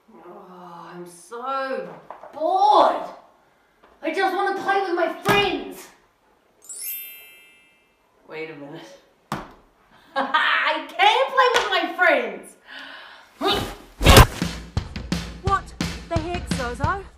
Oh, I'm so bored. I just want to play with my friends. Wait a minute. I can't play with my friends. What the heck, Zozo?